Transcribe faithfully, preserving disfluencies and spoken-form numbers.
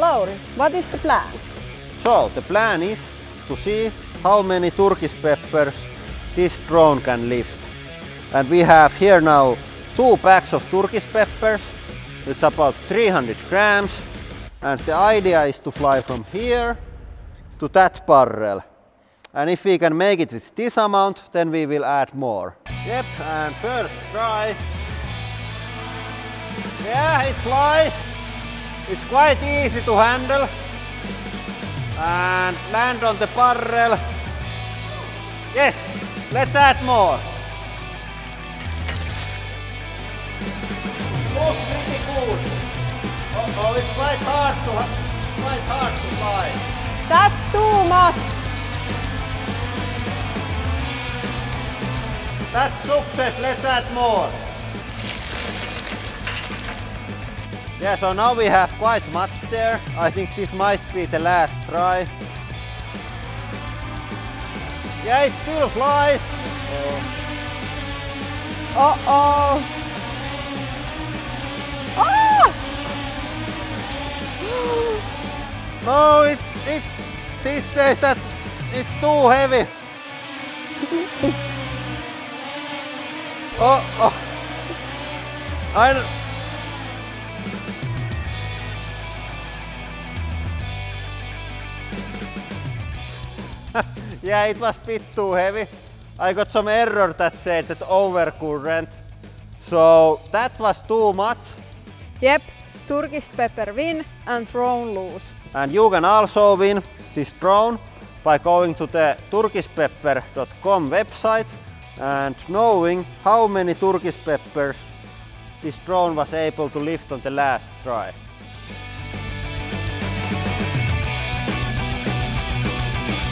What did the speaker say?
Lauri, what is the plan? So the plan is to see how many Tyrkisk peppers this drone can lift. And we have here now two packs of Tyrkisk peppers. It's about three hundred grams. And the idea is to fly from here to that barrel. And if we can make it with this amount, then we will add more. Yep, and first try. Yeah, it flies. It's quite easy to handle. And land on the barrel. Yes, let's add more. Looks pretty good. Oh, oh, it's quite hard to quite hard to fly. That's too much. That's success. Let's add more. Yeah, so now we have quite much there. I think this might be the last try. Yeah, it still flies. Uh oh. Ah! No, it's it's this says that it's too heavy. Oh, oh. I don't... Yeah, it was a bit too heavy. I got some error that said that overcurrent. So that was too much. Yep, Tyrkisk Peber win and drone lose. And you can also win this drone by going to the tyrkisk peber dot com website and knowing how many Tyrkisk peppers this drone was able to lift on the last try.